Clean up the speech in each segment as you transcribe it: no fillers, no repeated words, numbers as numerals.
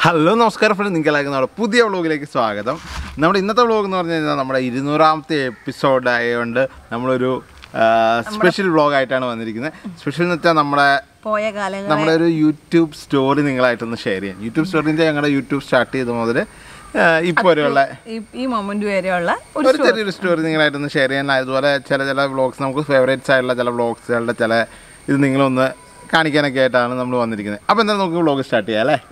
Hello നമസ്കാരം front, നിങ്ങൾക്കെല്ലാവർക്കും നമ്മുടെ പുതിയ വ്ളോഗിലേക്ക് സ്വാഗതം. നമ്മുടെ ഇന്നത്തെ വ്ളോഗ് എന്ന് പറഞ്ഞു കഴിഞ്ഞാൽ നമ്മുടെ 200ാമത്തെ എപ്പിസോഡ് ആയതുകൊണ്ട് നമ്മളൊരു സ്പെഷ്യൽ വ്ളോഗായിട്ടാണ് വന്നിരിക്കുന്നത്. സ്പെഷ്യൽ എന്ന് വെച്ചാൽ നമ്മുടെ ഒരു യൂട്യൂബ് സ്റ്റോറി നിങ്ങളായിട്ടൊന്ന് ഷെയർ ചെയ്യാം. യൂട്യൂബ് സ്റ്റോറി ഞങ്ങളുടെ യൂട്യൂബ് സ്റ്റാർട്ട് ചെയ്ത മുതൽ ഇപ്പോൾ വരെയുള്ള ഈ മൊമെന്റ് വരെയുള്ള ഒരു ചെറിയൊരു സ്റ്റോറി നിങ്ങളായിട്ടൊന്ന് ഷെയർ ചെയ്യാൻ. അതുപോലെ ചില വ്ളോഗ്സ് നമുക്ക് ഫേവറേറ്റ്സ് ആയിട്ടുള്ള ചില വ്ളോഗ്സുകളുടെ ചില ഇത് നിങ്ങളൊന്ന് കാണിക്കാനൊക്കെ ആയിട്ടാണ് നമ്മൾ വന്നിരിക്കുന്നത്. അപ്പോൾ എന്തായാലും നമുക്ക് വ്ളോഗ് സ്റ്റാർട്ട് ചെയ്യാം അല്ലേ?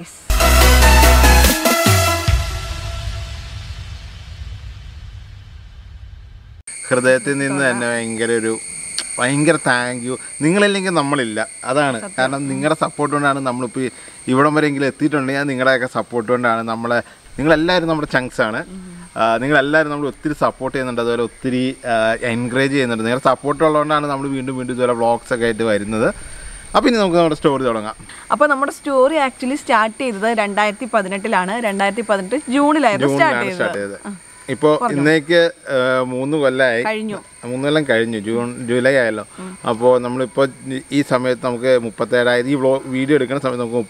ഹൃദയത്തിൽ നിന്ന് തന്നെ ഭയങ്കര താങ്ക് യു. നിങ്ങളില്ലെങ്കിൽ നമ്മളില്ല, അതാണ് കാരണം. നിങ്ങളുടെ സപ്പോർട്ട് കൊണ്ടാണ് നമ്മളിപ്പോൾ ഇവിടം വരെയെങ്കിലും എത്തിയിട്ടുണ്ടെങ്കിൽ നിങ്ങളുടെയൊക്കെ സപ്പോർട്ട് കൊണ്ടാണ്. നിങ്ങളെല്ലാവരും നമ്മുടെ ചങ്ക്സാണ്. നിങ്ങളെല്ലാവരും നമ്മൾ ഒത്തിരി സപ്പോർട്ട് ചെയ്യുന്നുണ്ട്, അതുപോലെ ഒത്തിരി എൻകറേജ് ചെയ്യുന്നുണ്ട്. നിങ്ങളുടെ സപ്പോർട്ട് ഉള്ളതുകൊണ്ടാണ് നമ്മൾ വീണ്ടും ഇതുപോലെ വ്ളോഗ്സൊക്കെ ആയിട്ട് വരുന്നത്. അപ്പോൾ ഇനി നമുക്ക് നമ്മുടെ സ്റ്റോറി തുടങ്ങാം. അപ്പോൾ നമ്മുടെ സ്റ്റോറി ആക്ച്വലി സ്റ്റാർട്ട് ചെയ്തത് 2018 2018 ജൂണിലായിരുന്നു സ്റ്റാർട്ട് ചെയ്തത്. ഇപ്പോൾ ഇന്നേക്ക് 3 കൊല്ലമായി, 3 കൊല്ലം കഴിഞ്ഞു. ജൂലൈ ആയല്ലോ. അപ്പോൾ നമ്മളിപ്പോൾ ഈ സമയത്ത് നമുക്ക് 37,000 ഈ വീഡിയോ എടുക്കുന്ന സമയത്ത് നമുക്ക്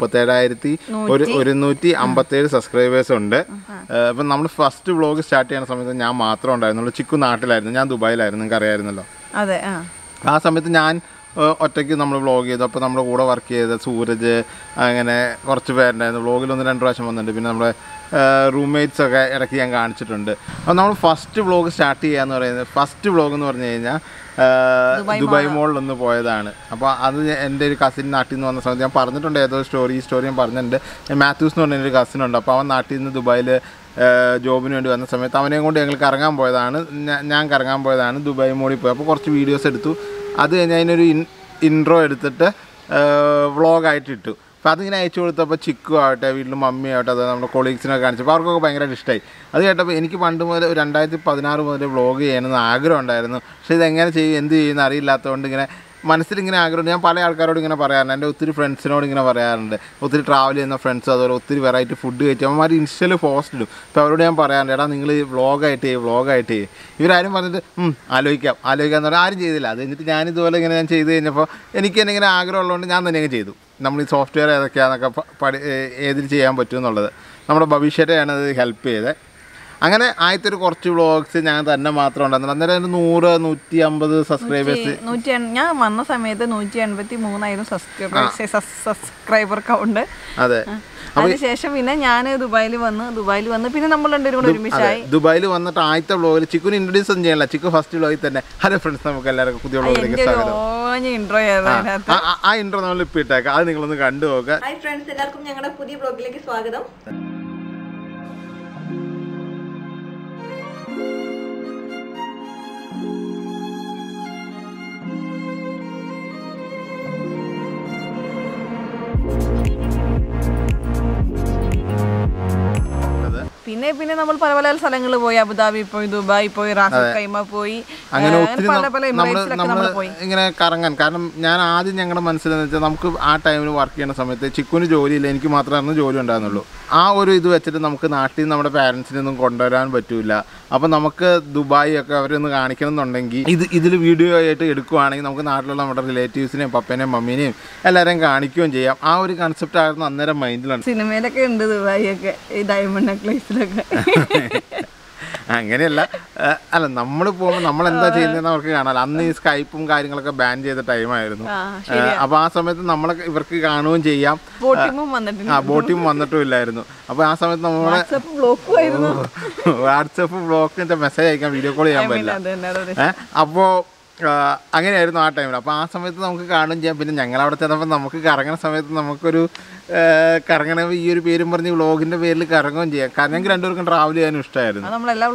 37,157 സബ്സ്ക്രൈബേഴ്സ് ഉണ്ട്. അപ്പം നമ്മൾ ഫസ്റ്റ് വ്ളോഗ് സ്റ്റാർട്ട് ചെയ്യുന്ന സമയത്ത് ഞാൻ മാത്രമേ ഉണ്ടായിരുന്നുള്ളൂ. ചിക്കു നാട്ടിലായിരുന്നു, ഞാൻ ദുബായിലായിരുന്നു, നിങ്ങൾക്ക് അറിയാമായിരുന്നല്ലോ. അതെ. ആ സമയത്ത് ഞാൻ ഒറ്റയ്ക്ക് നമ്മൾ വ്ളോഗ് ചെയ്തു. അപ്പോൾ നമ്മുടെ കൂടെ വർക്ക് ചെയ്ത സൂരജ്, അങ്ങനെ കുറച്ച് പേരുണ്ടായിരുന്നു. വ്ളോഗിൽ 1-2 പ്രാവശ്യം വന്നിട്ടുണ്ട്. പിന്നെ നമ്മുടെ റൂംമേറ്റ്സൊക്കെ ഇടയ്ക്ക് ഞാൻ കാണിച്ചിട്ടുണ്ട്. അപ്പോൾ നമ്മൾ ഫസ്റ്റ് വ്ളോഗ് സ്റ്റാർട്ട് ചെയ്യാന്ന് പറയുന്നത്, ഫസ്റ്റ് വ്ളോഗ് എന്ന് പറഞ്ഞു കഴിഞ്ഞാൽ ദുബായ് മോളിലൊന്ന് പോയതാണ്. അപ്പോൾ അത് എൻ്റെ ഒരു കസിൻ നാട്ടിൽ നിന്ന് വന്ന സമയത്ത് ഞാൻ പറഞ്ഞിട്ടുണ്ട്, ഏതോ ഈ സ്റ്റോറി ഞാൻ പറഞ്ഞിട്ടുണ്ട്. മാത്യൂസ് എന്ന് പറഞ്ഞൊരു കസിനുണ്ട്. അപ്പോൾ അവൻ നാട്ടിൽ നിന്ന് ദുബായിൽ ജോബിന് വേണ്ടി വന്ന സമയത്ത് അവനെയും കൊണ്ട് ഞങ്ങൾ കറങ്ങാൻ പോയതാണ്. ഞാൻ കറങ്ങാൻ പോയതാണ്, ദുബായ് മോളിൽ പോയി. അപ്പോൾ കുറച്ച് വീഡിയോസ് എടുത്തു. അത് കഴിഞ്ഞ് അതിനൊരു ഇൻട്രോ എടുത്തിട്ട് വ്ളോഗായിട്ട് ഇട്ടു. അപ്പോൾ അതിങ്ങനെ അയച്ചു കൊടുത്തപ്പോൾ ചിക്കു ആവട്ടെ, വീട്ടിൽ മമ്മി ആവട്ടെ, അത് നമ്മുടെ കൊളീഗ്സിനൊക്കെ കാണിച്ചപ്പോൾ അവർക്കൊക്കെ ഭയങ്കരമായിട്ട് ഇഷ്ടമായി. അത് കേട്ടപ്പോൾ എനിക്ക് പണ്ട് മുതൽ 2016 മുതൽ വ്ളോഗ് ചെയ്യണമെന്ന് ആഗ്രഹം ഉണ്ടായിരുന്നു. പക്ഷേ ഇതെങ്ങനെ ചെയ്യും, എന്ത് ചെയ്യുമെന്ന് അറിയില്ലാത്തതുകൊണ്ട് ഇങ്ങനെ മനസ്സിലിങ്ങനെ ആഗ്രഹമുണ്ട്. ഞാൻ പല ആൾക്കാരോട് ഇങ്ങനെ പറയാറുണ്ട്, എൻ്റെ ഒത്തിരി ഫ്രണ്ട്സിനോട് ഇങ്ങനെ പറയാറുണ്ട്, ഒത്തിരി ട്രാവൽ ചെയ്യുന്ന ഫ്രണ്ട്സ്, അതുപോലെ ഒത്തിരി വെറൈറ്റി ഫുഡ് കഴിച്ചു അവന്മാർ ഇൻസ്റ്റയിൽ പോസ്റ്റ് ഇടും. അപ്പോൾ അവരോട് ഞാൻ പറയാറുണ്ട്, എടാ നിങ്ങൾ വ്ളോഗായിട്ട് ചെയ്യും. ഇവരാരും പറഞ്ഞിട്ട് ആലോചിക്കാമെന്ന് പറഞ്ഞാൽ ആരും ചെയ്തില്ല. അത് കഴിഞ്ഞിട്ട് ഞാനിതുപോലെ ഞാൻ ചെയ്ത് കഴിഞ്ഞപ്പോൾ എനിക്ക് തന്നെ ഇങ്ങനെ ആഗ്രഹമുള്ളതുകൊണ്ട് ഞാൻ തന്നെ അങ്ങ് ചെയ്തു. നമ്മൾ ഈ സോഫ്റ്റ്വെയർ ഏതൊക്കെയാണെന്നൊക്കെ ഏതിൽ ചെയ്യാൻ പറ്റുമെന്നുള്ളത് നമ്മുടെ ഭവിഷ്യത്തെയാണ് അത് ഹെൽപ്പ് ചെയ്തത്. അങ്ങനെ ആദ്യത്തെ ഒരു കുറച്ച് വ്ളോഗ്സ് ഞാൻ തന്നെ മാത്രം ഉണ്ടായിരുന്നു. അന്നേരം 100-150 സബ്സ്ക്രൈബേഴ്സ്. ഞാൻ വന്ന സമയത്ത് 183 സബ്സ്ക്രൈബർ കൗണ്ട്. അതെ. അതിനുശേഷം പിന്നെ ഞാൻ ദുബായിൽ വന്ന് പിന്നെ നമ്മൾ രണ്ടുപേരും കൂടെ ഒരുമിച്ചായി. ദുബായിൽ വന്നിട്ട് ആദ്യത്തെ വ്ളോഗിൽ ചിക്കുന് ഇൻട്രൊഡ്യൂസ് ഒന്നും ചെയ്യണില്ല. ചിക്കു ഫസ്റ്റ് വ്ളോഗിൽ തന്നെ ഹലോ ഫ്രണ്ട്സ്, നമുക്ക് എല്ലാവർക്കും പുതിയ വ്ളോഗിലേക്ക് സ്വാഗതം. ആ ഇൻട്രോ നമ്മൾ ഇപ്പം ഇട്ടേക്കാം, അത് നിങ്ങളൊന്ന് കണ്ടു നോക്കാം. ഹായ് ഫ്രണ്ട്സ്, എല്ലാവർക്കും ഞങ്ങളുടെ പുതിയ വ്ളോഗിലേക്ക് സ്വാഗതം. പിന്നെ നമ്മൾ പല സ്ഥലങ്ങളിൽ പോയി, അബുദാബി പോയി, ദുബായ് പോയി, റാസൽ കൈമ പോയി, അങ്ങനെ ഒത്തിരി ഇങ്ങനെ കറങ്ങാൻ. കാരണം ഞാൻ ആദ്യം ഞങ്ങളുടെ മനസ്സിലെന്ന് വെച്ചാൽ നമുക്ക് ആ ടൈമിൽ വർക്ക് ചെയ്യുന്ന സമയത്ത് ചിക്കുന് ജോലിയില്ല, എനിക്ക് മാത്രമായിരുന്നു ജോലി ഉണ്ടായിരുന്നുള്ളൂ. ആ ഒരു ഇത് വെച്ചിട്ട് നമുക്ക് നാട്ടിൽ നിന്ന് നമ്മുടെ പാരൻസിനൊന്നും കൊണ്ടുവരാൻ പറ്റില്ല. അപ്പം നമുക്ക് ദുബായ് ഒക്കെ അവരൊന്ന് കാണിക്കണം എന്നുണ്ടെങ്കിൽ ഇതിൽ വീഡിയോ ആയിട്ട് എടുക്കുകയാണെങ്കിൽ നമുക്ക് നാട്ടിലുള്ള നമ്മുടെ റിലേറ്റീവ്സിനെയും പപ്പേനെയും മമ്മീനെയും എല്ലാവരെയും കാണിക്കുകയും ചെയ്യാം. ആ ഒരു കൺസെപ്റ്റ് ആയിരുന്നു അന്നേരം മൈൻഡിലാണ്. സിനിമയിലൊക്കെ ഉണ്ട് ദുബായ് ഒക്കെ, ഈ ഡയമണ്ട് നെക്ലേസിലൊക്കെ. അങ്ങനെയല്ല, അല്ല നമ്മൾ പോകുമ്പോൾ നമ്മൾ എന്താ ചെയ്യുന്നതെന്ന് അവർക്ക് കാണാമല്ലോ. അന്ന് ഈ സ്കൈപ്പും കാര്യങ്ങളൊക്കെ ബാൻ ചെയ്ത ടൈമായിരുന്നു. അപ്പോൾ ആ സമയത്ത് നമ്മളൊക്കെ ഇവർക്ക് കാണുകയും ചെയ്യാം. ബോട്ടിയും വന്നിട്ടും ഇല്ലായിരുന്നു. അപ്പോൾ ആ സമയത്ത് നമ്മളെ വാട്സപ്പ് ബ്ലോക്ക് മെസ്സേജ് അയക്കാൻ, വീഡിയോ കോൾ ചെയ്യാൻ പറ്റില്ല. അപ്പോൾ അങ്ങനെയായിരുന്നു ആ ടൈമിൽ. അപ്പോൾ ആ സമയത്ത് നമുക്ക് കാണുകയും ചെയ്യാം. പിന്നെ ഞങ്ങളവിടെ ചെന്നപ്പോൾ നമുക്ക് കറങ്ങുന്ന സമയത്ത് നമുക്കൊരു കറങ്ങണ ഈ ഒരു പേരും പറഞ്ഞ് വ്ളോഗിൻ്റെ പേരിൽ കറങ്ങുകയും ചെയ്യാം. കാരണം ഞങ്ങൾക്ക് രണ്ടുപേർക്കും ട്രാവൽ ചെയ്യാനും ഇഷ്ടമായിരുന്നു.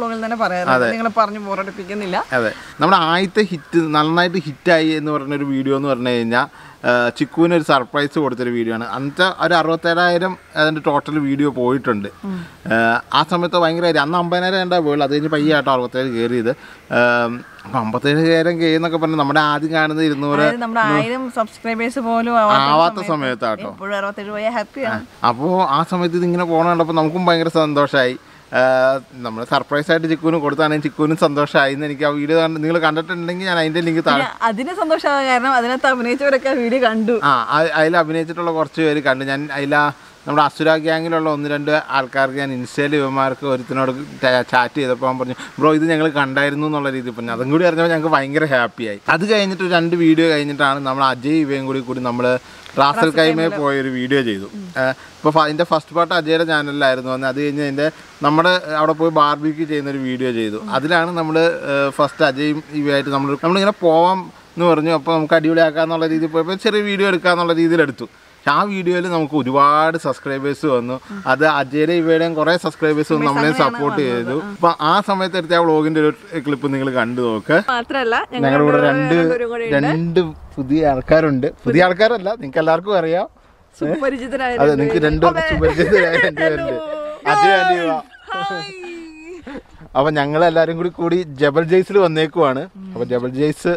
അതെ. നമ്മുടെ ആദ്യത്തെ ഹിറ്റ് നന്നായിട്ട് ഹിറ്റായി എന്ന് പറഞ്ഞൊരു വീഡിയോ എന്ന് പറഞ്ഞു കഴിഞ്ഞാൽ ചിക്കുവിന് ഒരു സർപ്രൈസ് കൊടുത്തൊരു വീഡിയോ ആണ്. അന്നത്തെ ഒരു 67,000 അതിൻ്റെ ടോട്ടൽ വീഡിയോ പോയിട്ടുണ്ട്. ആ സമയത്ത് ഭയങ്കരമായിട്ട് അന്ന് 50,000 ഉണ്ടാ പോയുള്ളൂ. അത് കഴിഞ്ഞ് പയ്യാട്ടോ 67 കയറിയത്. അപ്പം 57,000 കയറിയെന്നൊക്കെ പറഞ്ഞാൽ നമ്മുടെ ആദ്യം കാണുന്നത് 200 സബ്സ്ക്രൈബേഴ്സ് പോലും ആവാത്ത സമയത്താട്ടോ. അപ്പോൾ ആ സമയത്ത് ഇതിങ്ങനെ പോകണ കണ്ടപ്പോൾ നമുക്കും ഭയങ്കര സന്തോഷമായി. നമ്മൾ സർപ്രൈസ് ആയിട്ട് ചിക്കുവിന് കൊടുത്താണെങ്കിൽ ചിക്കുവിനും സന്തോഷമായി. എനിക്ക് ആ വീഡിയോ നിങ്ങൾ കണ്ടിട്ടുണ്ടെങ്കിൽ ഞാൻ അതിന്റെ ലിങ്ക് താഴെ. അതിന് സന്തോഷമായ കാരണം അതിനകത്ത് അഭിനയിച്ചവരൊക്കെ വീഡിയോ കണ്ടു. അതിൽ അഭിനയിച്ചിട്ടുള്ള കുറച്ച് പേര് കണ്ടു. ഞാൻ അതിൽ നമ്മുടെ അസുര ഗ്യാങ്ങിലുള്ള 1-2 ആൾക്കാർക്ക് ഞാൻ ഇൻസ്റ്റയിൽ ഇവന്മാർക്ക് ഒരുത്തിനോട് ചാറ്റ് ചെയ്തപ്പോൾ അവൻ പറഞ്ഞു ബ്രോ ഇത് ഞങ്ങൾ കണ്ടായിരുന്നു എന്നുള്ള രീതിയിൽ പറഞ്ഞു. അതും കൂടി അറിഞ്ഞപ്പോൾ ഞങ്ങൾക്ക് ഭയങ്കര ഹാപ്പിയായി. അത് കഴിഞ്ഞിട്ട് 2 വീഡിയോ കഴിഞ്ഞിട്ടാണ് നമ്മൾ അജയ് ഇവയും കൂടി നമ്മൾ റാസൽ കൈമേ പോയൊരു വീഡിയോ ചെയ്തു. ഇപ്പോൾ അതിൻ്റെ ഫസ്റ്റ് പാർട്ട് അജയുടെ ചാനലിലായിരുന്നു വന്നത്. അത് കഴിഞ്ഞ് അതിൻ്റെ നമ്മുടെ അവിടെ പോയി ബാർബിക്യൂ ചെയ്യുന്നൊരു വീഡിയോ ചെയ്തു. അതിലാണ് നമ്മൾ ഫസ്റ്റ് അജയും ഇവയായിട്ട് നമ്മളിങ്ങനെ പോവാം എന്ന് പറഞ്ഞു. അപ്പോൾ നമുക്ക് അടിപൊളിയാക്കാന്നുള്ള രീതിയിൽ പോയപ്പോൾ ചെറിയ വീഡിയോ എടുക്കാന്നുള്ള രീതിയിലെടുത്തു. ആ വീഡിയോയിൽ നമുക്ക് ഒരുപാട് സബ്സ്ക്രൈബേഴ്സ് വന്നു. അത് അജയുടെ ഇവയുടെയും കുറേ സബ്സ്ക്രൈബേഴ്സ് വന്ന് നമ്മളെയും സപ്പോർട്ട് ചെയ്തു. അപ്പം ആ സമയത്ത് എടുത്ത ആ വ്ളോഗിൻ്റെ ഒരു ക്ലിപ്പ് നിങ്ങൾ കണ്ടു നോക്ക്. ഞങ്ങളുടെ കൂടെ രണ്ട് പുതിയ ആൾക്കാരുണ്ട്. പുതിയ ആൾക്കാരല്ല, നിങ്ങൾക്ക് എല്ലാവർക്കും അറിയാം. അതെ, നിങ്ങൾക്ക് 2 സുപരിചിതരായ 2 പേരുണ്ട്, അജയ് ആൻഡ് ഇവ. അപ്പൊ ഞങ്ങളെല്ലാരും കൂടി ജബൽ ജയ്സിൽ വന്നേക്കുവാണ്. അപ്പൊ ജബൽ ജയ്സ്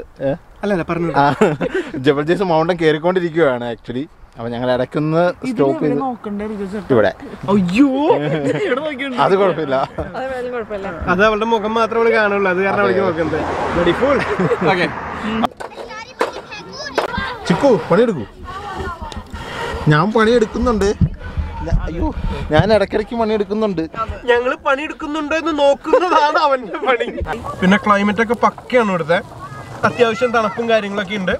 മൗണ്ടൻ കയറിക്കൊണ്ടിരിക്കുകയാണ് ആക്ച്വലി. അപ്പൊ ഞങ്ങൾ ഇടയ്ക്കൊന്ന് സ്റ്റോപ്പ് ചെയ്ത് ഇവിടെ. അത് കുഴപ്പമില്ല, അത് അവളുടെ മുഖം മാത്രമേ കാണുള്ളൂ, അത് കാരണം അവൾക്ക് നോക്കുന്നത്. ചിക്കു പണിയെടുക്കൂ. ഞാൻ പണിയെടുക്കുന്നുണ്ട്. അയ്യോ, ഞാൻ ഇടയ്ക്കിടയ്ക്ക് പണിയെടുക്കുന്നുണ്ട്. ഞങ്ങള് പണിയെടുക്കുന്നുണ്ടോ എന്ന് നോക്കുന്നതാണ് അവന്റെ പണി. പിന്നെ ക്ലൈമറ്റ് ഒക്കെ പക്കയാണ് ഇവിടുത്തെ. അത്യാവശ്യം തണുപ്പും കാര്യങ്ങളൊക്കെ ഉണ്ട്.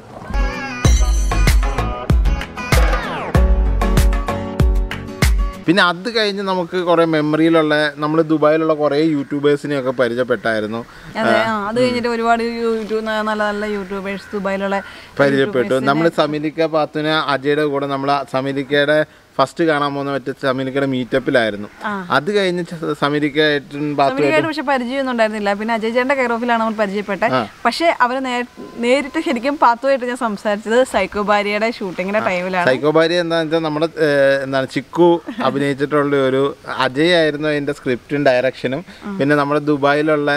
പിന്നെ അത് കഴിഞ്ഞ് നമുക്ക് കുറെ മെമ്മറിയിലുള്ള നമ്മൾ ദുബായിലുള്ള കുറെ യൂട്യൂബേഴ്സിനെയൊക്കെ പരിചയപ്പെട്ടായിരുന്നു. അത് കഴിഞ്ഞിട്ട് ഒരുപാട് നല്ല നല്ല യൂട്യൂബേഴ്സ് ദുബായിലുള്ള പരിചയപ്പെട്ടു. നമ്മൾ സമിലിക്ക പാത്തുന അജയുടെ കൂടെ നമ്മൾ സമിലിക്കയുടെ ഫസ്റ്റ് കാണാൻ പോകുന്ന മറ്റേ സമിലിക്കയുടെ മീറ്റപ്പിലായിരുന്നു. അത് കഴിഞ്ഞ് സമിലിക്കായിട്ടും പക്ഷെ പരിചയമൊന്നും ഉണ്ടായിരുന്നില്ല. പിന്നെ അജയ് ചേട്ടന്റെ കെയർ ഓഫിലാണ് നമ്മൾ പരിചയപ്പെട്ടത്. പക്ഷെ അവര് നേരിട്ട് ശരിക്കും പാത്തുമായിട്ട് ഞാൻ സംസാരിച്ചത് സൈക്കോ ഭാര്യയുടെ ഷൂട്ടിങ്ങിന്റെ ടൈമിലാണ്. സൈക്കോ ഭാര്യ എന്താണെന്ന് വെച്ചാൽ നമ്മുടെ ചിക്കു അഭിനയിച്ചിട്ടുള്ള ഒരു അജയ് ആയിരുന്നു അതിന്റെ സ്ക്രിപ്റ്റും ഡയറക്ഷനും. പിന്നെ നമ്മുടെ ദുബായിലുള്ള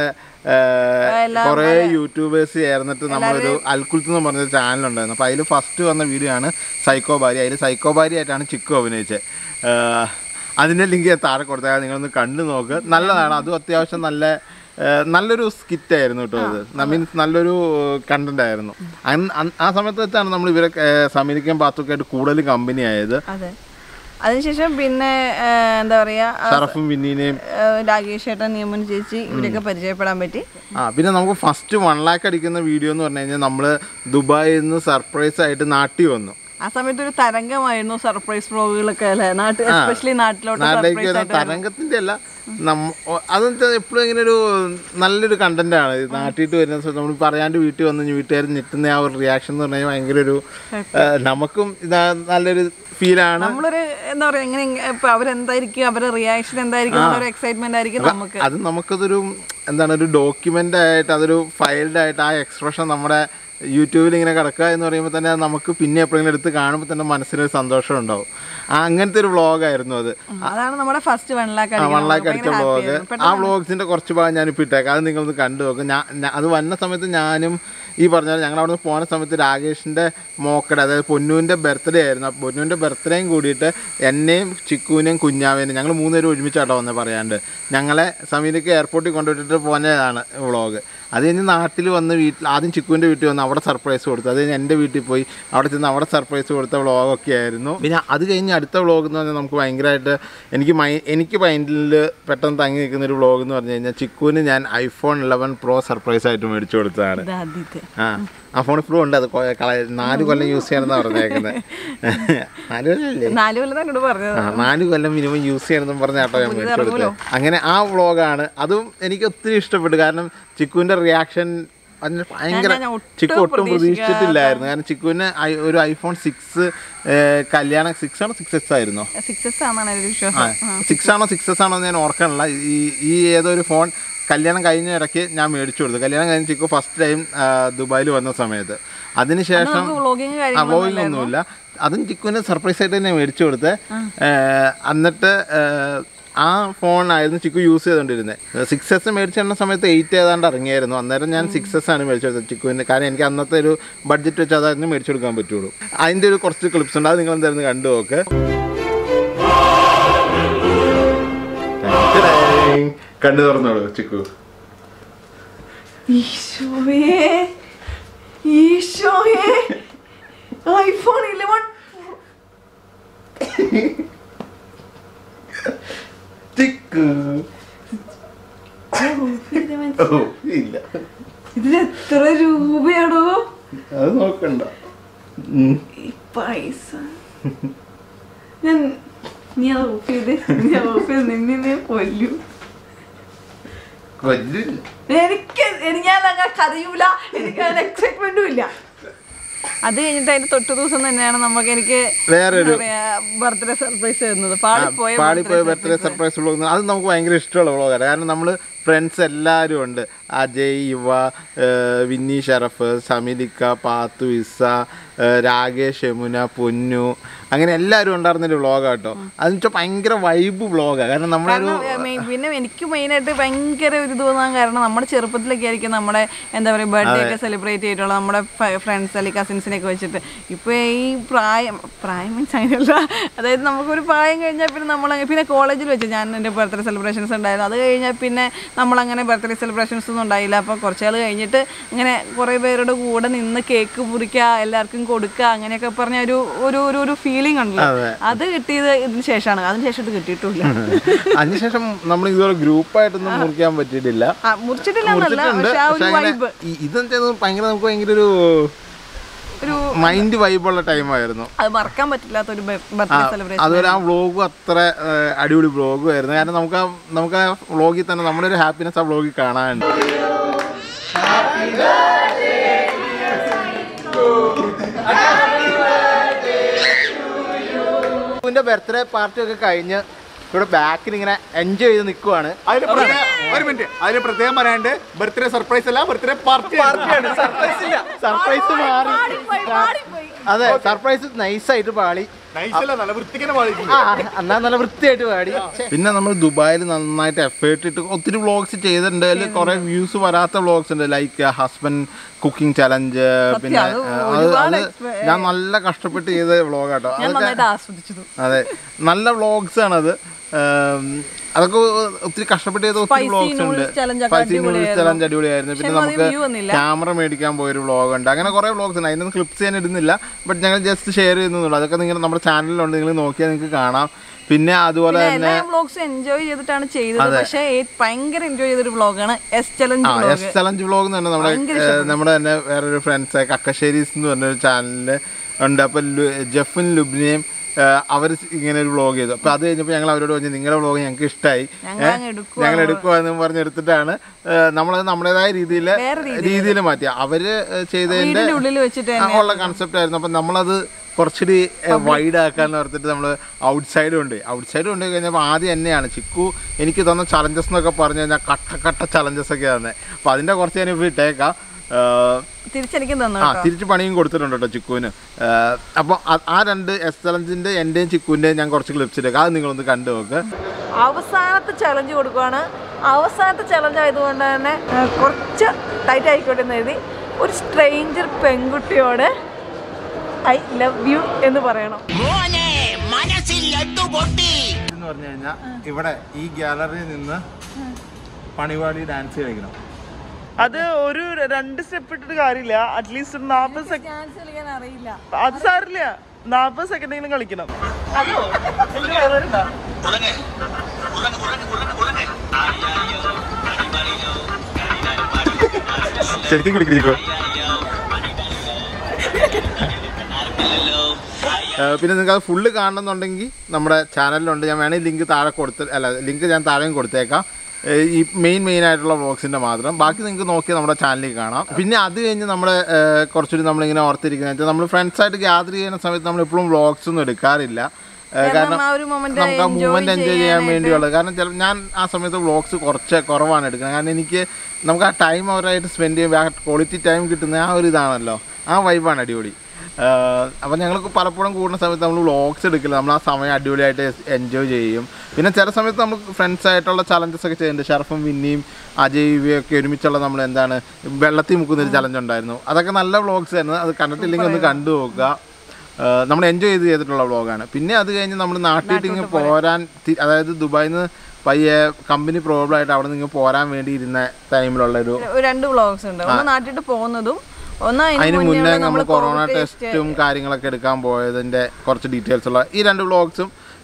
കുറെ യൂട്യൂബേഴ്സ് ചേർന്നിട്ട് നമ്മളൊരു അൽക്കുൽത്ത് എന്ന് പറഞ്ഞൊരു ചാനലുണ്ടായിരുന്നു. അപ്പോൾ അതിൽ ഫസ്റ്റ് വന്ന വീഡിയോ ആണ് സൈക്കോ ഭാര്യ. അതിൽ സൈക്കോ ഭാര്യ ആയിട്ടാണ് ചിക്കു അഭിനയിച്ചത്. അതിൻ്റെ ലിങ്ക് ഞാൻ താഴെ കൊടുത്താൽ നിങ്ങളൊന്ന് കണ്ടു നോക്ക്. നല്ലതാണ്. അതും അത്യാവശ്യം നല്ലൊരു സ്കിറ്റായിരുന്നു കേട്ടോ. അത് മീൻസ് നല്ലൊരു കണ്ടന്റ് ആയിരുന്നു. ആ സമയത്ത് വെച്ചാണ് നമ്മൾ ഇവരെ സമിലിക്കൻ പാത്തൊക്കെ ആയിട്ട് കൂടുതൽ കമ്പനി ആയത്. അതിനുശേഷം പിന്നെ എന്താ പറയാ, ഷറഫും വിന്നീനെയും രാകേഷ് ചേട്ടൻ, നിയമൻ ചേച്ചി, ഇവരൊക്കെ പരിചയപ്പെടാൻ പറ്റി. പിന്നെ നമുക്ക് ഫസ്റ്റ് 1 lakh അടിക്കുന്ന വീഡിയോ എന്ന് പറഞ്ഞു കഴിഞ്ഞാൽ നമ്മൾ ദുബായിൽ നിന്ന് സർപ്രൈസ് ആയിട്ട് നാട്ടിൽ വന്നു. ആ സമയത്ത് ഒരു തരംഗമായിരുന്നു സർപ്രൈസ് വ്ളോഗുകളൊക്കെ അല്ലേ, എസ്പെഷ്യലി നാട്ടിലോട്ട്. തരംഗത്തിന്റെ അല്ല, അതെന്ന് വെച്ചാൽ എപ്പോഴും ഇങ്ങനെ ഒരു നല്ലൊരു കണ്ടന്റ് ആണ്. നാട്ടിട്ട് വരുന്ന സമയത്ത് നമ്മൾ പറയാണ്ട് വീട്ടിൽ വന്ന് വീട്ടുകാർ ഞെട്ടുന്ന ആ ഒരു റിയാക്ഷൻ എന്ന് പറഞ്ഞാൽ ഭയങ്കര ഒരു നമുക്കും ഇതാ നല്ലൊരു ഫീലാണ്. നമ്മളൊരു എന്താ പറയാ, എങ്ങനെ അവരെന്തായിരിക്കും, അവരുടെ റിയാക്ഷൻ എന്തായിരിക്കും, ഒരു എക്സൈറ്റ്മെന്റ് ആയിരിക്കും നമുക്ക്. അത് നമുക്കതൊരു എന്താണ്, ഒരു ഡോക്യുമെന്റ് ആയിട്ട്, അതൊരു ഫയൽഡ് ആയിട്ട് ആ എക്സ്പ്രഷൻ നമ്മുടെ യൂട്യൂബിൽ ഇങ്ങനെ കിടക്കുക എന്ന് പറയുമ്പോൾ തന്നെ നമുക്ക് പിന്നെ എപ്പോഴെങ്കിലും എടുത്ത് കാണുമ്പോൾ തന്നെ മനസ്സിനൊരു സന്തോഷം ഉണ്ടാവും. അങ്ങനത്തെ ഒരു വ്ളോഗായിരുന്നു അത്. അതാണ് നമ്മുടെ ഫസ്റ്റ് 1 lakh അടിച്ച വ്ളോഗ്. ആ വ്ളോഗ്സിന്റെ കുറച്ച് ഭാഗം ഞാനിപ്പോൾ ഇട്ടേക്കാം, അത് നിങ്ങളൊന്ന് കണ്ടു നോക്കും. അത് വന്ന സമയത്ത് ഞാനും ഈ പറഞ്ഞ ഞങ്ങൾ അവിടെ നിന്ന് പോകുന്ന സമയത്ത് രാകേഷിൻ്റെ മോക്കടെ, അതായത് പൊന്നൂൻ്റെ ബർത്ത്ഡേ ആയിരുന്നു. അപ്പോൾ പൊന്നൂൻ്റെ ബർത്ത്ഡേയും കൂടിയിട്ട് എന്നെയും ചിക്കുവിനെയും കുഞ്ഞാവേനെയും ഞങ്ങൾ 3 പേരും ഒരുമിച്ചാട്ടോ വന്നത് പറയാണ്ട്. ഞങ്ങളെ സമീനയ്ക്ക് എയർപോർട്ടിൽ കൊണ്ടുവിട്ടിട്ട് പോകുന്നതാണ് വ്ളോഗ്. അത് കഴിഞ്ഞ് നാട്ടിൽ വന്ന് ആദ്യം ചിക്കുവിൻ്റെ വീട്ടിൽ വന്ന് അവിടെ സർപ്രൈസ് കൊടുത്തു. അത് കഴിഞ്ഞ് എൻ്റെ വീട്ടിൽ പോയി അവിടെ ചെന്ന് അവിടെ സർപ്രൈസ് കൊടുത്ത വ്ളോഗൊക്കെ ആയിരുന്നു. പിന്നെ അത് കഴിഞ്ഞ് അടുത്ത വ്ളോഗ് എന്ന് പറഞ്ഞാൽ നമുക്ക് ഭയങ്കരമായിട്ട് എനിക്ക് മൈൻഡിൽ പെട്ടെന്ന് തങ്ങി നിൽക്കുന്ന ഒരു വ്ളോഗ് എന്ന് പറഞ്ഞു കഴിഞ്ഞാൽ ചിക്കുവിന് ഞാൻ iPhone 11 Pro സർപ്രൈസ് ആയിട്ട് മേടിച്ചു കൊടുത്തതാണ്. ആ ഫോൺ ഇപ്പോഴും ഉണ്ട്. അത് 4 കൊല്ലം യൂസ് ചെയ്യണമെന്നാണ് പറഞ്ഞേക്കുന്നത്. 4 കൊല്ലം മിനിമം യൂസ് ചെയ്യണമെന്ന് പറഞ്ഞാട്ടോ ഞാൻ മേടിച്ചു കൊടുത്തത്. അങ്ങനെ ആ വ്ളോഗാണ്. അതും എനിക്ക് ഒത്തിരി ഇഷ്ടപ്പെട്ടു. കാരണം ചിക്കുവിൻ്റെ റിയാക്ഷൻ അതിന് ഭയങ്കര, ചിക്കു ഒട്ടും പ്രതീക്ഷിച്ചിട്ടില്ലായിരുന്നു. കാരണം ചിക്കുവിന് ഒരു iPhone 6 കല്യാണം 6 ആണോ 6S ആയിരുന്നോ, 6S ആണോ 6S ആണോ ഞാൻ ഓർക്കണില്ല. ഈ ഏതൊരു ഫോൺ കല്യാണം കഴിഞ്ഞ ഇടയ്ക്ക് ഞാൻ മേടിച്ചു കൊടുത്തു. കല്യാണം കഴിഞ്ഞ് ചിക്കു ഫസ്റ്റ് ടൈം ദുബായിൽ വന്ന സമയത്ത്. അതിനുശേഷം വ്ളോഗിങ് ഒന്നുമില്ല. അതും ചിക്കുവിന് സർപ്രൈസ് ആയിട്ട് തന്നെ മേടിച്ചു കൊടുത്തത്. എന്നിട്ട് ആ ഫോണായിരുന്നു ചിക്കു യൂസ് ചെയ്തുകൊണ്ടിരുന്നത്. 6S മേടിച്ചിരുന്ന സമയത്ത് 8 ഏതാണ്ട് ഇറങ്ങിയായിരുന്നു. അന്നേരം ഞാൻ 6S ആണ് മേടിച്ചെടുത്തത് ചിക്കുവിന്. കാരണം എനിക്ക് അന്നത്തെ ഒരു ബഡ്ജറ്റ് വെച്ച് അതായിരുന്നു മേടിച്ചു കൊടുക്കാൻ പറ്റുള്ളൂ. അതിൻ്റെ ഒരു കുറച്ച് ക്ലിപ്സ് ഉണ്ട്, അത് നിങ്ങൾ എന്തായിരുന്നു കണ്ടു നോക്ക്. കണ്ടു തുറന്നോളൂ ചിക്കു. iPhone 11 ഇല്ല, ഇതിന് എത്ര രൂപയാണോ? അത് നോക്കണ്ട. പൈസ നീ ഓഫ് ചെയ്ത് നിന്നെ കൊല്ലും. എനിക്ക് ഞാൻ കരയൂല, എനിക്ക് അതിന് എക്സൈറ്റ്മെന്റും ഇല്ല. അത് കഴിഞ്ഞിട്ട് അതിന്റെ തൊട്ടു ദിവസം തന്നെയാണ് എനിക്ക് വേറൊരു ബർത്ത്ഡേ സർപ്രൈസ് തരുന്നത്. പാളിപ്പോയ ബർത്ത്ഡേ സർപ്രൈസ് വ്ളോഗ്. അത് നമുക്ക് ഭയങ്കര ഇഷ്ടമുള്ള വ്ളോഗാണ്. കാരണം നമ്മൾ ഫ്രണ്ട്സ് എല്ലാവരും ഉണ്ട്. അജയ്, യുവ, വിന്നി, ഷറഫ്, സമിലിക്ക, പാത്തു, ഇസ, രാകേഷ്, യമുന, പൊന്നു, അങ്ങനെ എല്ലാവരും ഉണ്ടായിരുന്നൊരു വ്ളോഗാണ് കേട്ടോ. അതെന്ന് വെച്ചാൽ ഭയങ്കര വൈബ് വ്ളോഗാണ്. കാരണം നമ്മളൊരു പിന്നെ എനിക്ക് മെയിനായിട്ട് ഭയങ്കര ഒരു ഇത് തോന്നാൻ കാരണം നമ്മുടെ ചെറുപ്പത്തിലൊക്കെ ആയിരിക്കും നമ്മുടെ എന്താ പറയുക ബർത്ത്ഡേ ഒക്കെ സെലിബ്രേറ്റ് ചെയ്തിട്ടുള്ള നമ്മുടെ ഫ്രണ്ട്സ് അല്ലെങ്കിൽ കസിൻസിനെയൊക്കെ വെച്ചിട്ട്. ഇപ്പോൾ ഈ പ്രായം മീൻസ് അതിനുള്ള അതായത് നമുക്കൊരു പ്രായം കഴിഞ്ഞാൽ പിന്നെ പിന്നെ കോളേജിൽ വെച്ച് ഞാൻ എൻ്റെ ബർത്ത്ഡേ സെലിബ്രേഷൻസ് ഉണ്ടായിരുന്നു. അത് കഴിഞ്ഞാൽ പിന്നെ നമ്മളങ്ങനെ ബർത്ത്ഡേ സെലിബ്രേഷൻസ് ഒന്നും ഉണ്ടായില്ല. അപ്പോൾ കുറച്ച് നാൾ കഴിഞ്ഞിട്ട് ഇങ്ങനെ കുറേ പേരുടെ കൂടെ നിന്ന് കേക്ക് മുറിക്കുക, എല്ലാവർക്കും കൊടുക്കുക, അങ്ങനെയൊക്കെ പറഞ്ഞ ഒരു ഫീലിംഗ് ഉണ്ടല്ലോ. അത് കിട്ടിയത് ഇതിന് ശേഷമാണ്. അതിനുശേഷം ഇത് കിട്ടിയിട്ടില്ല. അതിനുശേഷം നമ്മൾ ഇതുപോലെ ഗ്രൂപ്പായിട്ടൊന്നും മുറിക്കാൻ പറ്റിയിട്ടില്ല. ഇതെന്താ ഭയങ്കര നമുക്ക് ഭയങ്കര ഒരു മൈൻഡ് വൈബുള്ള ടൈമായിരുന്നു. അത് മറക്കാൻ പറ്റില്ലാത്തൊരു ബർത്ത്ഡേ സെലിബ്രേഷൻ. അതുപോലെ ആ വ്ളോഗും അത്ര അടിപൊളി വ്ളോഗും ആയിരുന്നു. കാരണം നമുക്ക് ആ വ്ളോഗിൽ തന്നെ നമ്മുടെ ഒരു ഹാപ്പിനെസ് ആ വ്ളോഗിൽ കാണാനുണ്ട്. ബർത്ത്ഡേ പാർട്ടി ഒക്കെ കഴിഞ്ഞ് ഇവിടെ ബാക്കിൽ ഇങ്ങനെ എൻജോയ് ചെയ്ത് നിൽക്കുവാണ്. ഒരു മിനിറ്റ്, അതിന് പ്രത്യേകം പറയാണ്ട് ബർത്ത്ഡേ സർപ്രൈസ് അല്ല, ബർത്ത്ഡേ പാർട്ടിയാണ്. സർപ്രൈസ് ഇല്ല, സർപ്രൈസ് മാറി. അതെ, സർപ്രൈസ് നൈസായിട്ട് പാളി. എന്നാ നല്ല വൃത്തിയായിട്ട് പാടി. പിന്നെ നമ്മൾ ദുബായിൽ നന്നായിട്ട് എഫേർട്ട് ഇട്ട് ഒത്തിരി വ്ളോഗ്സ് ചെയ്തിട്ടുണ്ട്. അതിൽ കുറെ വ്യൂസ് വരാത്ത വ്ളോഗ്സ് ഉണ്ട്, ലൈക്ക് ഹസ്ബൻഡ് കുക്കിംഗ് ചലഞ്ച്. പിന്നെ അത് ഞാൻ നല്ല കഷ്ടപ്പെട്ട് ചെയ്ത വ്ളോഗാട്ടോ. അതെ, നല്ല വ്ളോഗ്സ് ആണത്. അതൊക്കെ ഒത്തിരി കഷ്ടപ്പെട്ട് ചെയ്ത ഒത്തിരി വ്ളോഗ്സ് ഉണ്ട്. സ്പൈസി നൂഡിൽസ് ചലഞ്ച് അടിപൊളിയായിരുന്നു. പിന്നെ നമുക്ക് ക്യാമറ മേടിക്കാൻ പോയൊരു വ്ളോഗ് ഉണ്ട്. അങ്ങനെ കുറെ വ്ളോഗ്സ് ഉണ്ട്. അതിനൊന്നും ക്ലിപ്സ് ഞാൻ ഇടുന്നില്ല, ബട്ട് ഞങ്ങൾ ജസ്റ്റ് ഷെയർ ചെയ്യുന്നുള്ളൂ. അതൊക്കെ നിങ്ങൾ നമ്മുടെ ചാനലിലുണ്ട്, നിങ്ങൾ നോക്കിയാൽ നിങ്ങൾക്ക് കാണാം. പിന്നെ അതുപോലെ തന്നെ എൻജോയ് ചെയ്തിട്ടാണ് ചെയ്തത്. പക്ഷേ ഭയങ്കര എൻജോയ് ചെയ്തൊരു വ്ളോഗാണ് എസ് ചലഞ്ച് വ്ളോഗ് എന്ന് പറഞ്ഞാൽ നമ്മുടെ തന്നെ വേറൊരു ഫ്രണ്ട്സ് കക്കശ്ശേരീസ് എന്ന് പറഞ്ഞൊരു ചാനലിൽ ഉണ്ട്. അപ്പോൾ ജെഫും ലുബ്നയും അവർ ഇങ്ങനെ ഒരു വ്ളോഗ് ചെയ്തു. അപ്പോൾ അത് കഴിഞ്ഞപ്പോൾ ഞങ്ങൾ അവരോട് പറഞ്ഞു നിങ്ങളുടെ വ്ളോഗ് ഞങ്ങൾക്ക് ഇഷ്ടമായി, ഞങ്ങൾ എടുക്കുവാന്ന് പറഞ്ഞെടുത്തിട്ടാണ് നമ്മളത് നമ്മുടേതായ രീതിയിൽ മാറ്റി. അവര് ചെയ്തതിന്റെ ഉള്ള കൺസെപ്റ്റ് ആയിരുന്നു. അപ്പം നമ്മളത് കുറച്ചുകൂടി വൈഡ് ആക്കാന്ന് ഓർത്തിട്ട് നമ്മൾ ഔട്ട്സൈഡ് കൊണ്ട് കഴിഞ്ഞപ്പോൾ ആദ്യം തന്നെയാണ് ചിക്കു എനിക്ക് തന്ന ചലഞ്ചസ് എന്നൊക്കെ പറഞ്ഞു കഴിഞ്ഞാൽ കട്ട ചലഞ്ചസ് ഒക്കെ തന്നെ. അപ്പോൾ അതിന്റെ കുറച്ച് ഞാൻ ഇപ്പോൾ ഇട്ടേക്കാം. തിരിച്ച് പണിയും കൊടുത്തിട്ടുണ്ട് കേട്ടോ ചിക്കുവിന്. അപ്പോൾ ആ രണ്ട് എസ് ചലഞ്ചിന്റെ എന്റെയും ചിക്കുവിന്റെയും ഞാൻ കുറച്ച് ക്ലിപ്സ് എടുക്കാം, അത് നിങ്ങളൊന്ന് കണ്ടു നോക്ക്. അവസാനത്തെ ചലഞ്ച് കൊടുക്കുവാണ്. അവസാനത്തെ ചലഞ്ച് ആയതുകൊണ്ട് തന്നെ കുറച്ച് ടൈറ്റ് ആയിക്കോട്ടെ എന്ന് എഴുതി ഒരു സ്ട്രേഞ്ചർ പെൺകുട്ടിയോട് ഐ ലവ് യു എന്ന് പറയണം. എന്ന് പറഞ്ഞു കഴിഞ്ഞാൽ ഇവിടെ ഈ ഗാലറിയിൽ നിന്ന് പണിവാടി ഡാൻസ് കളിക്കണം. അത് ഒരു 2 സ്റ്റെപ്പ് ഇട്ടിട്ട് കാര്യമില്ല. അറ്റ്ലീസ്റ്റ് 40 സെക്കൻഡ് അറിയില്ല, അത് സാരില്ല, 40 സെക്കൻഡെങ്കിലും കളിക്കണം. ശരിക്കും കളിക്കോ? പിന്നെ നിങ്ങൾക്ക് അത് ഫുള്ള് കാണണമെന്നുണ്ടെങ്കിൽ നമ്മുടെ ചാനലിലുണ്ട്. ഞാൻ വേണമെങ്കിൽ ലിങ്ക് ഞാൻ താഴെയും കൊടുത്തേക്കാം. ഈ മെയിൻ ആയിട്ടുള്ള വ്ളോഗ്സിൻ്റെ മാത്രം. ബാക്കി നിങ്ങൾക്ക് നോക്കി നമ്മുടെ ചാനലിൽ കാണാം. പിന്നെ അത് കഴിഞ്ഞ് നമ്മുടെ കുറച്ചുകൂടി നമ്മളിങ്ങനെ ഓർത്തിരിക്കുന്നത് വെച്ചാൽ നമ്മൾ ഫ്രണ്ട്സായിട്ട് ഗ്യാദർ ചെയ്യുന്ന സമയത്ത് നമ്മളെപ്പോഴും വ്ളോഗ്സ് ഒന്നും എടുക്കാറില്ല. കാരണം നമുക്ക് ആ മൂവ്മെൻറ്റ് എൻജോയ് ചെയ്യാൻ വേണ്ടിയുള്ളത്. കാരണം ഞാൻ ആ സമയത്ത് വ്ളോഗ്സ് കുറവാണ് എടുക്കുന്നത്. കാരണം നമുക്ക് ആ ടൈം അവരായിട്ട് സ്പെൻഡ് ചെയ്യുമ്പോൾ ആ ക്വാളിറ്റി ടൈം കിട്ടുന്ന ആ ഒരു ഇതാണല്ലോ, ആ വൈബാണ് അടിപൊളി. അപ്പം ഞങ്ങൾക്ക് പലപ്പോഴും കൂടുന്ന സമയത്ത് നമ്മൾ വ്ളോഗ്സ് എടുക്കില്ല, നമ്മൾ ആ സമയം അടിപൊളിയായിട്ട് എൻജോയ് ചെയ്യും. പിന്നെ ചില സമയത്ത് നമ്മൾ ഫ്രണ്ട്സായിട്ടുള്ള ചലഞ്ചസ് ഒക്കെ ചെയ്യുന്നുണ്ട്. ഷറഫും വിന്നിയും അജയ് ഇവയൊക്കെ ഒരുമിച്ചുള്ള നമ്മൾ എന്താണ് വെള്ളത്തിൽ മുക്കുന്നൊരു ചലഞ്ച് ഉണ്ടായിരുന്നു. അതൊക്കെ നല്ല വ്ളോഗ്സ് ആയിരുന്നു. അത് കണ്ടിട്ടില്ലെങ്കിൽ ഒന്ന് കണ്ടു നോക്കുക. നമ്മൾ എൻജോയ് ചെയ്തിട്ടുള്ള വ്ളോഗാണ്. പിന്നെ അത് കഴിഞ്ഞ് നമ്മൾ നാട്ടിൽ പോരാൻ, അതായത് ദുബായിൽ നിന്ന് പയ്യെ കമ്പനി പ്രോബ്ലം ആയിട്ട് അവിടെ നിന്ന് പോരാൻ വേണ്ടി ഇരുന്ന ടൈമിലുള്ള 2 വ്ളോഗ്സ് ഉണ്ട്. ഒന്ന് നാട്ടിൽ പോകുന്നതും അതിന് മുന്നേ നമ്മൾ കൊറോണ ടെസ്റ്റും കാര്യങ്ങളൊക്കെ എടുക്കാൻ പോയതിൻ്റെ കുറച്ച് ഡീറ്റെയിൽസ് ഉള്ള ഈ 2 വ്ളോഗ്സും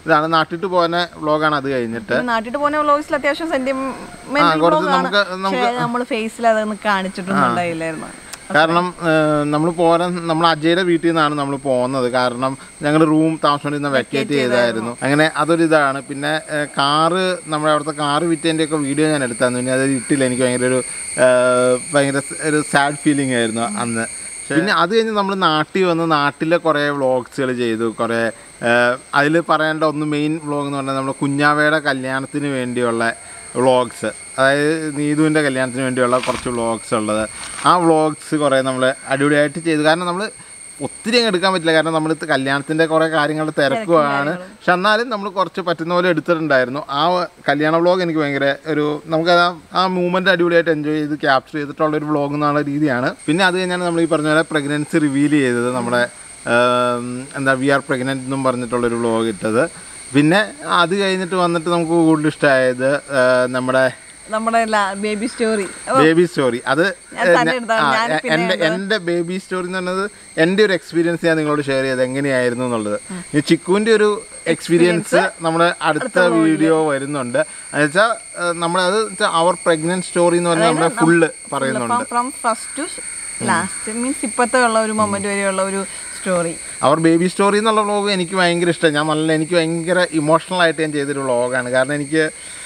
ഇതാണ് നാട്ടിട്ട് പോകുന്ന വ്ളോഗാണ്. അത് കഴിഞ്ഞിട്ട് നാട്ടിട്ട് പോകുന്ന വ്ളോഗ്സിൽ അത്യാവശ്യം സെന്റിമെന്റ് നമ്മൾ ഫേസിൽ അതൊന്നും കാണിച്ചിട്ടൊന്നും ഉണ്ടായില്ലായിരുന്നു. കാരണം നമ്മൾ അജയുടെ വീട്ടിൽ നിന്നാണ് നമ്മൾ പോകുന്നത്. കാരണം ഞങ്ങൾ റൂം താമസിച്ചുകൊണ്ടിരുന്ന വെക്കേറ്റ് ചെയ്തായിരുന്നു. അങ്ങനെ അതൊരു ഇതാണ്. പിന്നെ കാറ് നമ്മുടെ അവിടുത്തെ കാറ് വിറ്റതിൻ്റെ ഒക്കെ വീഡിയോ ഞാൻ എടുത്തായിരുന്നു. പിന്നെ അത് ഇട്ടില്ല. എനിക്ക് ഭയങ്കര ഒരു സാഡ് ഫീലിംഗ് ആയിരുന്നു അന്ന്. പിന്നെ അത് കഴിഞ്ഞ് നമ്മൾ നാട്ടിൽ വന്ന് നാട്ടിലെ കുറേ വ്ളോഗ്സുകൾ ചെയ്തു. കുറേ അതിൽ പറയേണ്ട ഒന്ന് മെയിൻ വ്ളോഗ് എന്ന് പറഞ്ഞാൽ നമ്മൾ കുഞ്ഞാവയുടെ കല്യാണത്തിന് വേണ്ടിയുള്ള വ്ളോഗ്സ്, അതായത് നീതുവിൻ്റെ കല്യാണത്തിന് വേണ്ടിയുള്ള കുറച്ച് വ്ളോഗ്സ് ഉള്ളത്. ആ വ്ളോഗ്സ് കുറേ നമ്മൾ അടിപൊളിയായിട്ട് ചെയ്തു. കാരണം നമ്മൾ ഒത്തിരി അങ്ങ് എടുക്കാൻ പറ്റില്ല. കാരണം നമ്മൾ കല്യാണത്തിൻ്റെ കുറേ കാര്യങ്ങൾ തിരക്കുവാണ്. പക്ഷെ എന്നാലും നമ്മൾ കുറച്ച് പറ്റുന്ന പോലെ എടുത്തിട്ടുണ്ടായിരുന്നു. ആ കല്യാണ വ്ളോഗ് എനിക്ക് ഭയങ്കര നമുക്ക് ആ മൂമെൻറ്റ് അടിപൊളിയായിട്ട് എൻജോയ് ചെയ്ത് ക്യാപ്ചർ ചെയ്തിട്ടുള്ളൊരു വ്ളോഗ് എന്നുള്ള രീതിയാണ്. പിന്നെ അത് കഴിഞ്ഞാണ് നമ്മൾ ഈ പറഞ്ഞ പോലെ പ്രഗ്നൻസി റിവീൽ ചെയ്തത്. നമ്മുടെ വി ആർ പ്രഗ്നൻ്റ് എന്നും പറഞ്ഞിട്ടുള്ളൊരു വ്ളോഗ് ഇട്ടത്. പിന്നെ അത് കഴിഞ്ഞിട്ട് വന്നിട്ട് നമുക്ക് കൂടുതൽ ഇഷ്ടമായത് നമ്മുടെ ബേബി സ്റ്റോറി. അത് എൻ്റെ ബേബി സ്റ്റോറി എന്ന് പറഞ്ഞത് എൻ്റെ ഒരു എക്സ്പീരിയൻസ് ഞാൻ നിങ്ങളോട് ഷെയർ ചെയ്തത് എങ്ങനെയായിരുന്നു എന്നുള്ളത്. ഈ ചിക്കുവിൻ്റെ ഒരു എക്സ്പീരിയൻസ് നമ്മുടെ അടുത്ത വീഡിയോ വരുന്നുണ്ട്. എന്നുവെച്ചാൽ നമ്മളത് അവർ പ്രഗ്നന്റ് സ്റ്റോറി എന്ന് പറഞ്ഞാൽ നമ്മുടെ ഫുള്ള് പറയുന്നുണ്ട്. From first to last means ഇപ്പോഴത്തെ ഉള്ള ഒരു മൊമെന്റ് വരെയുള്ള ഒരു സ്റ്റോറി. അവർ ബേബി സ്റ്റോറി എന്നുള്ള വ്ളോഗ് എനിക്ക് ഭയങ്കര ഇഷ്ടമാണ്. എനിക്ക് ഭയങ്കര ഇമോഷണൽ ആയിട്ട് ഞാൻ ചെയ്തൊരു വ്ളോഗാണ്. കാരണം എനിക്ക്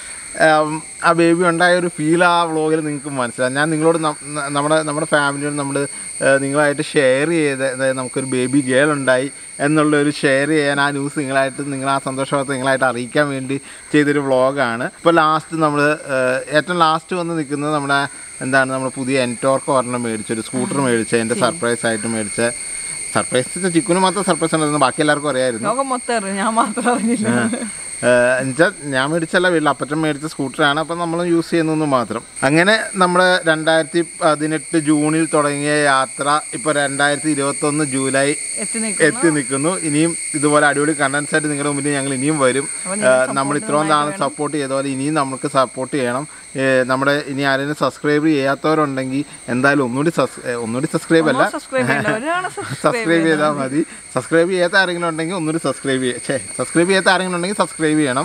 ആ ബേബി ഉണ്ടായ ഒരു ഫീൽ ആ വ്ളോഗിൽ നിങ്ങൾക്ക് മനസ്സിലാവും. ഞാൻ നിങ്ങളോട് നമ്മുടെ ഫാമിലിയോട് നമ്മൾ നിങ്ങളായിട്ട് ഷെയർ ചെയ്ത്, അതായത് നമുക്കൊരു ബേബി ഗേൾ ഉണ്ടായി എന്നുള്ളൊരു ഷെയർ ചെയ്യാൻ ആ ന്യൂസ് നിങ്ങൾ ആ സന്തോഷവാർത്ത നിങ്ങളായിട്ട് അറിയിക്കാൻ വേണ്ടി ചെയ്തൊരു വ്ളോഗാണ്. ഇപ്പോൾ ഏറ്റവും ലാസ്റ്റ് വന്ന് നിൽക്കുന്നത് നമ്മൾ പുതിയ എൻടോർക്ക് ഒരെണ്ണം മേടിച്ചൊരു സ്കൂട്ടർ മേടിച്ച എൻ്റെ സർപ്രൈസ് ആയിട്ട് മേടിച്ച സർപ്രൈസ്. ചിക്കുന് മാത്രം സർപ്രൈസ് ഉണ്ടായിരുന്നു, ബാക്കി എല്ലാവർക്കും അറിയായിരുന്നു. ഞാൻ മാത്രം അറിഞ്ഞില്ല. എന്നുവെച്ചാൽ ഞാൻ മേടിച്ചല്ല, വീട്ടിൽ അപ്പച്ചൻ മേടിച്ച സ്കൂട്ടറാണ്. അപ്പം നമ്മൾ യൂസ് ചെയ്യുന്നതെന്ന് മാത്രം. അങ്ങനെ നമ്മുടെ 2018 ജൂണിൽ തുടങ്ങിയ യാത്ര ഇപ്പോൾ 2021 ജൂലൈ എത്തി നിൽക്കുന്നു. ഇനിയും ഇതുപോലെ അടിപൊളി കണ്ടൻസ് ആയിട്ട് നിങ്ങളുടെ മുന്നിൽ ഞങ്ങൾ ഇനിയും വരും. നമ്മൾ ഇത്രയും നാളെ സപ്പോർട്ട് ചെയ്ത പോലെ ഇനിയും നമുക്ക് സപ്പോർട്ട് ചെയ്യണം. ഇനി ആരെങ്കിലും സബ്സ്ക്രൈബ് ചെയ്യാത്തവരുണ്ടെങ്കിൽ എന്തായാലും ഒന്നുകൂടി സബ്സ്ക്രൈബ് അല്ല, സബ്സ്ക്രൈബ് ചെയ്താൽ മതി. സബ്സ്ക്രൈബ് ചെയ്യാത്ത ആരെങ്കിലും ഉണ്ടെങ്കിൽ ഒന്നുകൂടി സബ്സ്ക്രൈബ് ചെയ്യാത്ത ആരെങ്കിലും ഉണ്ടെങ്കിൽ സബ്സ്ക്രൈബ് ചെയ്യണം.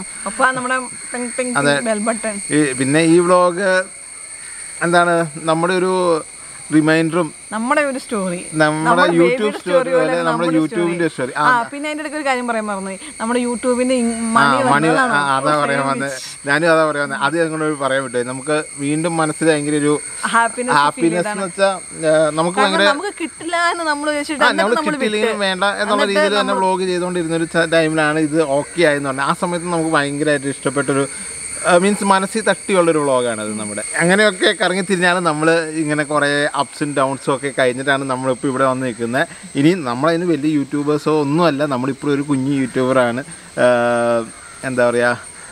അതെ. പിന്നെ ഈ വ്ളോഗ് നമ്മുടെ ഒരു റിമൈൻഡറും നമ്മുടെ ഒരു സ്റ്റോറി, നമ്മുടെ യൂട്യൂബ് സ്റ്റോറി പോലെ നമ്മുടെ യൂട്യൂബിന്റെ സ്റ്റോറി. പിന്നെ അതിന്റെ ഇടയ്ക്ക് ഒരു കാര്യം പറയാൻ മറന്നു, നമ്മുടെ യൂട്യൂബിന്റെ അതാ പറയാൻ വന്നത്. ഞാനും അതാ പറയാൻ വന്നത്. അത് ഞങ്ങളോട് പറയാൻ പറ്റുമോ? നമുക്ക് വീണ്ടും മനസ്സിൽ ഭയങ്കര ഒരു ഹാപ്പിനെസ് എന്ന് വെച്ചാൽ നമുക്ക് ഭയങ്കര കിട്ടില്ല എന്ന് നമ്മൾ കിട്ടിയില്ലെങ്കിലും വേണ്ട എന്നുള്ള രീതിയിൽ തന്നെ വ്ളോഗ് ചെയ്തുകൊണ്ടിരുന്ന ഒരു ടൈമിലാണ് ഇത് ഓക്കെ ആയെന്ന് പറഞ്ഞാൽ. ആ സമയത്ത് നമുക്ക് ഭയങ്കരമായിട്ട് ഇഷ്ടപ്പെട്ടൊരു മീൻസ് മനസ്സിൽ തട്ടിയുള്ളൊരു വ്ളോഗാണ് അത്. അങ്ങനെയൊക്കെ കറങ്ങി തിരിഞ്ഞാണ് നമ്മൾ ഇങ്ങനെ കുറേ അപ്സ് ആൻഡ് ഡൗൺസും ഒക്കെ കഴിഞ്ഞിട്ടാണ് നമ്മളിപ്പോൾ ഇവിടെ വന്ന് നിൽക്കുന്നത്. ഇനി നമ്മളതിന് വലിയ യൂട്യൂബേഴ്സോ ഒന്നുമല്ല, നമ്മളിപ്പോൾ ഒരു കുഞ്ഞു യൂട്യൂബറാണ്. എന്താ പറയുക,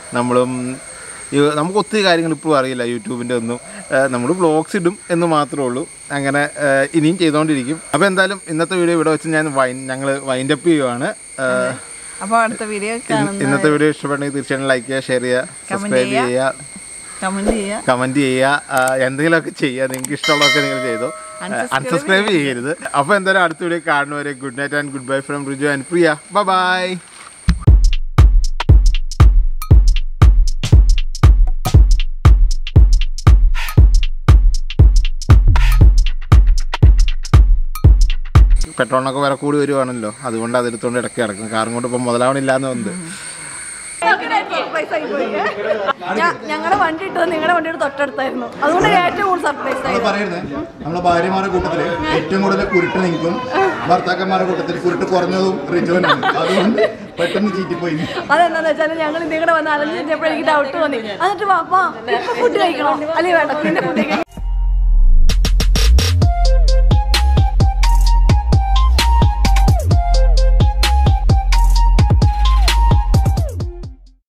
നമുക്ക് ഒത്തിരി കാര്യങ്ങൾ ഇപ്പോൾ അറിയില്ല യൂട്യൂബിൻ്റെ ഒന്നും. നമ്മൾ വ്ളോഗ്സ് ഇടും എന്ന് മാത്രമേ ഉള്ളൂ. അങ്ങനെ ഇനിയും ചെയ്തുകൊണ്ടിരിക്കും. അപ്പോൾ എന്തായാലും ഇന്നത്തെ വീഡിയോ ഇവിടെ വെച്ച് ഞങ്ങൾ വൈൻഡപ്പ് ചെയ്യുവാണ്. അപ്പോൾ അടുത്ത വീഡിയോ ഇന്നത്തെ വീഡിയോ ഇഷ്ടപ്പെട്ടെങ്കിൽ തീർച്ചയായിട്ടും ലൈക്ക് ചെയ്യുക, ഷെയർ ചെയ്യുക, സബ്സ്ക്രൈബ് ചെയ്യുക, കമന്റ് ചെയ്യുക, എന്തെങ്കിലുമൊക്കെ ചെയ്യുക. നിങ്ങൾക്ക് ഇഷ്ടമുള്ളതൊക്കെ നിങ്ങൾ ചെയ്തു. അൺസബ്സ്ക്രൈബ് ചെയ്യരുത്. അപ്പോൾ എന്തായാലും അടുത്ത വീഡിയോ കാണുന്നവരെ good night and goodbye from Riju and Priya. Bye. പെട്രോളിനൊക്കെ വില കൂടി വരുവാണല്ലോ, അതുകൊണ്ട് അതെടുത്തോണ്ട് ഇടയ്ക്ക് കിടക്കും. കാറും കൊണ്ട് ഇപ്പം മുതലാവണില്ലാന്ന് വന്നത്. ഞങ്ങളുടെ വണ്ടി ഇട്ടത് നിങ്ങളുടെ വണ്ടിയുടെ തൊട്ടടുത്തായിരുന്നു, അതുകൊണ്ട് ഏറ്റവും കൂടുതൽ സർപ്രൈസ് ആയി. പറയുന്നത് നമ്മളെ ഭാര്യമാരുടെ കൂട്ടത്തിൽ ഏറ്റവും കൂടുതൽ കുരുട്ട് നിൽക്കും, ഭർത്താക്കന്മാരുടെ കൂട്ടത്തിൽ കുരുട്ട് കുറഞ്ഞതും റിജുവിനാണ്. അതുകൊണ്ട് പെട്ടെന്ന് ചീറ്റിപ്പോയി. അതെന്താന്ന് വെച്ചാൽ ഞങ്ങൾ നിങ്ങളുടെ വന്ന് അലഞ്ഞപ്പോഴേക്ക് ഡൗട്ട് തോന്നി. എന്നിട്ട് വാ ഫുഡ് കഴിക്കണോ അല്ലെങ്കിൽ വേണ്ട, പിന്നെ ഫുഡ് കഴിക്കണം.